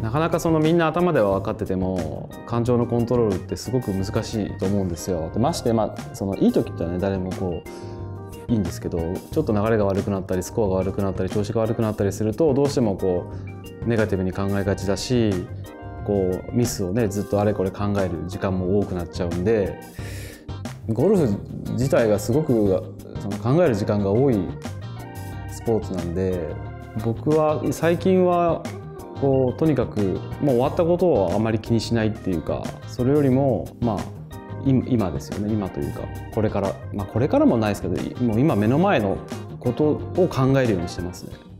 なかなかそのみんな頭では分かってても感情のコントロールってすごく難しいと思うんですよ。でましてそのいい時ってね誰もいいんですけど、ちょっと流れが悪くなったりスコアが悪くなったり調子が悪くなったりするとどうしてもネガティブに考えがちだし、ミスをねずっとあれこれ考える時間も多くなっちゃうんで、ゴルフ自体がすごくその考える時間が多いスポーツなんで、僕は最近はとにかくもう終わったことをあまり気にしないっていうか、それよりも今ですよね。今というかこれから、これからもないですけど、もう今目の前のことを考えるようにしてますね。